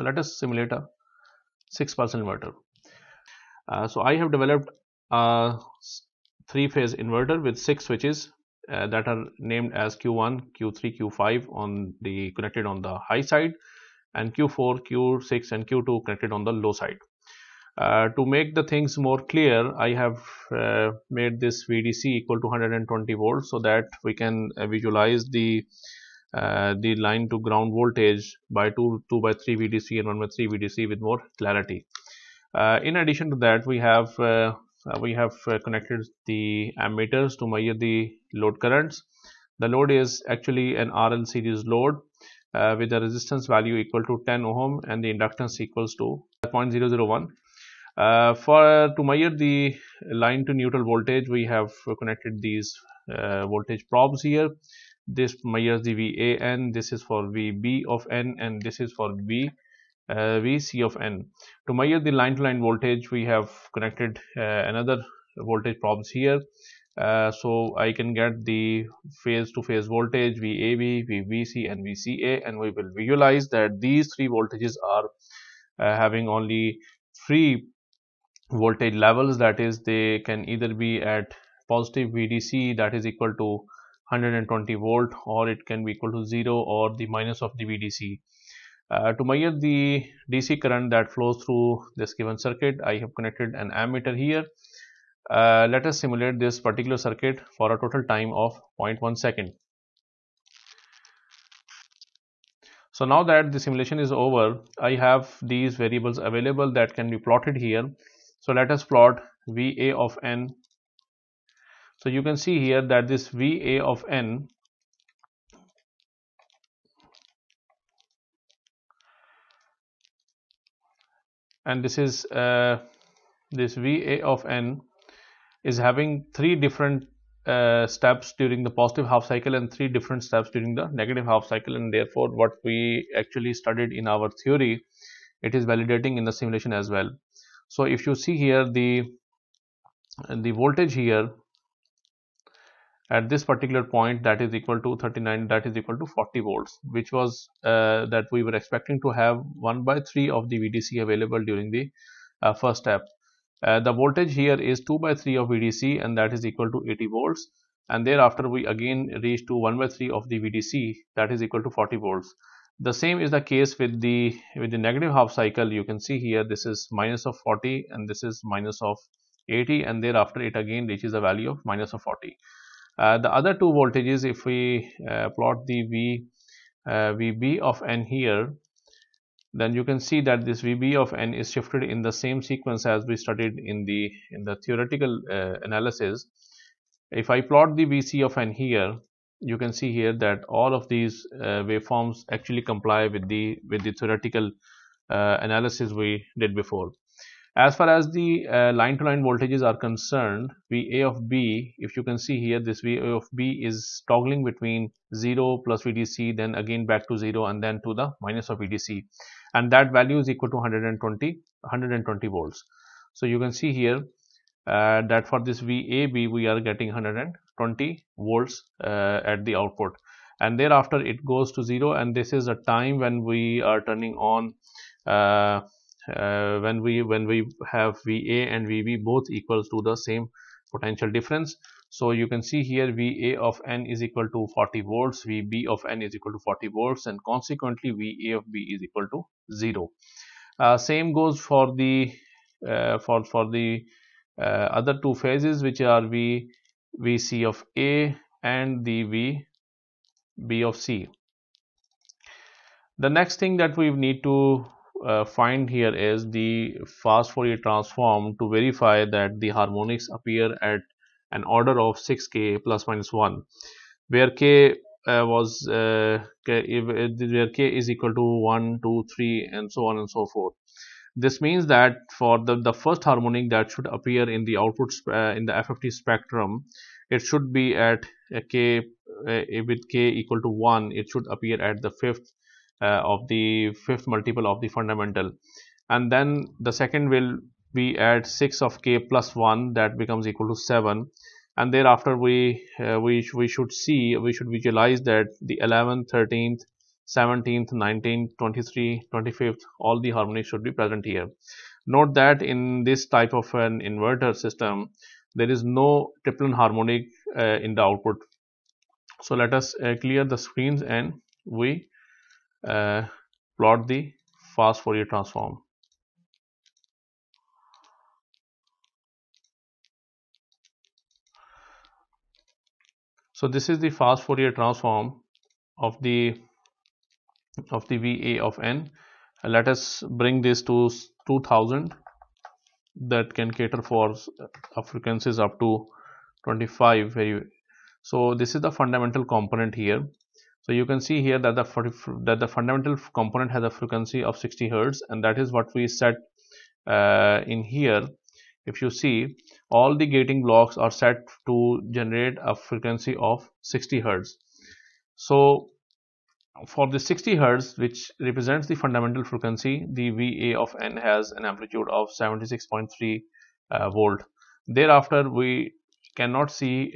let us simulate a 6-pulse inverter. So I have developed a 3-phase inverter with 6 switches that are named as Q1, Q3, Q5 connected on the high side, and Q4, Q6 and Q2 connected on the low side. To make the things more clear, I have made this VDC equal to 120 volts so that we can visualize the line to ground voltage by 2 by 3 VDC and 1 by 3 VDC with more clarity. In addition to that, we have connected the ammeters to measure the load currents. The load is actually an RL series load with a resistance value equal to 10 ohm and the inductance equals to 0.001. To measure the line to neutral voltage, we have connected these voltage probes here. This measures the VAN, this is for VB of N, and this is for VC of N. To measure the line to line voltage, we have connected another voltage probes here. So I can get the phase to phase voltage VAB, VBC and VCA, and we will visualize that these three voltages are having only three voltage levels, that is they can either be at positive VDC, that is equal to 120 volt, or it can be equal to 0 or the minus of the VDC. To measure the DC current that flows through this given circuit, I have connected an ammeter here. Let us simulate this particular circuit for a total time of 0.1 second. So now that the simulation is over, I have these variables available that can be plotted here. So let us plot VA of N. So you can see here that this VA of N and this is this VA of N is having three different steps during the positive half cycle and three different steps during the negative half cycle, and therefore what we actually studied in our theory, it is validating in the simulation as well. So if you see here the voltage here at this particular point, that is equal to 39, that is equal to 40 volts, which was that we were expecting to have 1 by 3 of the VDC available during the first step. The voltage here is 2 by 3 of VDC, and that is equal to 80 volts, and thereafter we again reach to 1 by 3 of the VDC, that is equal to 40 volts. The same is the case with the negative half cycle. You can see here this is minus of 40 and this is minus of 80, and thereafter it again reaches a value of minus of 40. The other two voltages, if we plot the VB of N here, then you can see that this VB of N is shifted in the same sequence as we studied in the theoretical analysis. If I plot the VC of N here, you can see here that all of these waveforms actually comply with the theoretical analysis we did before. As far as the line to line voltages are concerned, VA of B, if you can see here, this VA of B is toggling between 0 plus VDC, then again back to 0 and then to the minus of VDC, and that value is equal to 120 volts. So you can see here that for this VAB we are getting 120 volts at the output, and thereafter it goes to 0, and this is a time when we are turning on when we have VA and VB both equals to the same potential difference. So you can see here VA of N is equal to 40 volts, VB of N is equal to 40 volts, and consequently VA of B is equal to 0. Same goes for the other two phases, which are VC of A and the VB of C. The next thing that we need to find here is the fast Fourier transform to verify that the harmonics appear at an order of 6k plus minus 1, where k where k is equal to 1, 2, 3 and so on and so forth. This means that for the first harmonic that should appear in the output in the FFT spectrum, it should be at k with k equal to 1, it should appear at the fifth multiple of the fundamental, and then the second will be at 6 of k plus 1, that becomes equal to 7, and thereafter we should visualize that the 11th, 13th, 17th, 19th, 23, 25th, all the harmonics should be present here. Note that in this type of an inverter system, there is no triplen harmonic in the output. So let us clear the screens and we plot the fast Fourier transform. So this is the fast Fourier transform of the VA of n. Let us bring this to 2000, that can cater for frequencies up to 25. So this is the fundamental component here. So you can see here that the fundamental component has a frequency of 60 hertz, and that is what we set in here. If you see, all the gating blocks are set to generate a frequency of 60 hertz. So for the 60 hertz, which represents the fundamental frequency, the VA of n has an amplitude of 76.3 volt. Thereafter, we do not see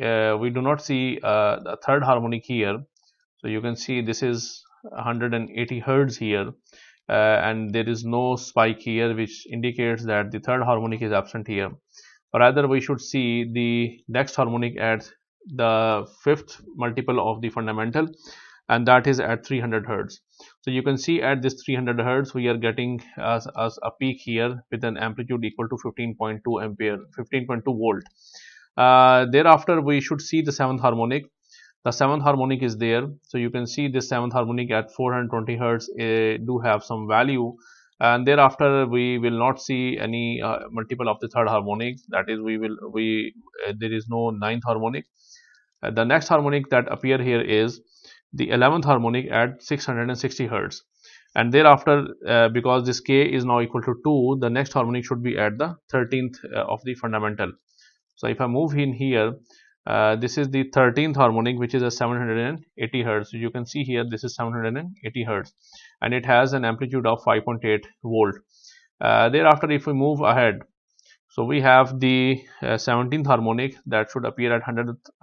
the third harmonic here. So you can see this is 180 hertz here, and there is no spike here, which indicates that the third harmonic is absent here. Rather, we should see the next harmonic at the fifth multiple of the fundamental, and that is at 300 hertz. So you can see at this 300 hertz we are getting as a peak here with an amplitude equal to 15.2 ampere, 15.2 volt. Thereafter we should see the seventh harmonic. The seventh harmonic is there, so you can see this seventh harmonic at 420 hertz do have some value, and thereafter we will not see any multiple of the third harmonic. That is, there is no ninth harmonic. The next harmonic that appear here is the 11th harmonic at 660 hertz, and thereafter because this k is now equal to 2, the next harmonic should be at the 13th of the fundamental. So if I move in here, this is the 13th harmonic, which is a 780 hertz. So you can see here this is 780 hertz, and it has an amplitude of 5.8 volt. Thereafter, if we move ahead, so we have the 17th harmonic that should appear at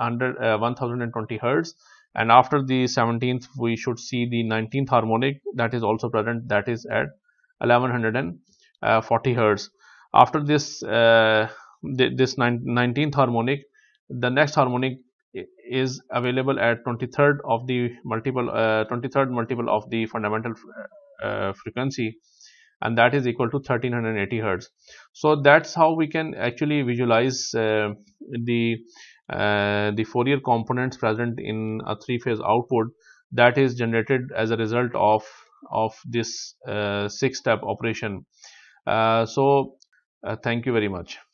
1020 hertz, and after the 17th we should see the 19th harmonic that is also present, that is at 1140 hertz. After this 19th harmonic, the next harmonic is available at 23rd of the multiple 23rd multiple of the fundamental frequency, and that is equal to 1380 hertz. So that's how we can actually visualize the Fourier components present in a three-phase output that is generated as a result of this six-step operation. Thank you very much.